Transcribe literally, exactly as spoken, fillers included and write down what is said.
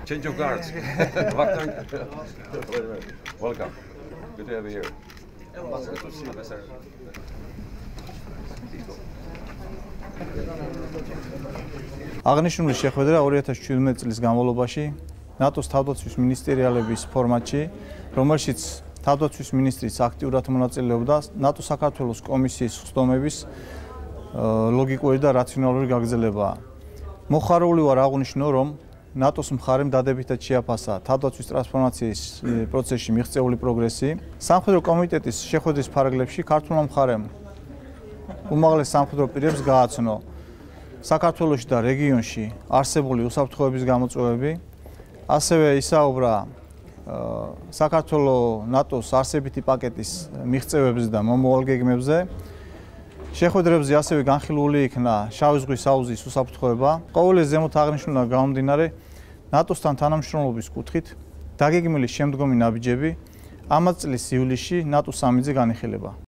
Change of guards. Welcome. Good to have you here. აღნიშნული შეხვედრა ორი ათას შვიდმეტი წლის განმავლობაში ნატოს თავდაცვის მინისტერიალების ფორმატში, რომელშიც თავდაცვის მინისტრიც აქტიურად მონაწილეობდა ნატო საქართველოს კომისიის ხსდომების ლოგიკური და რაციონალური გაგრძელებაა. მოხარული ვარ აღვნიშნო, რომ ნატოს მხარემ დადებითად შეაფასა თავდაცვის ტრანსფორმაციის პროცესში მიღწეული პროგრესი. სამხედრო კომიტეტის შეხვედრის ფარგლებში ქართულმა მხარემ უმაღლეს სამხედრო პირებს გააცნო საქართველოში და რეგიონში არსებული უსაფრთხოების გამოწვევები, ასევე ისაუბრა საქართველოს ნატოს არსებითი პაკეტის მიღწევებზე და მომავალ გეგმებზე. შეხვედრებზე ასევე განხილული იქნა შავი ზღვის აუზის უსაფრთხოება. ყოველი ზემოთ აღნიშნულიდან გამომდინარე, ნატოსთან თანამშრომლობის კუთხით დაგეგმილი შემდგომი ნაბიჯები ამავე წლის ივლისში ნატოს სამიტზე განიხილება.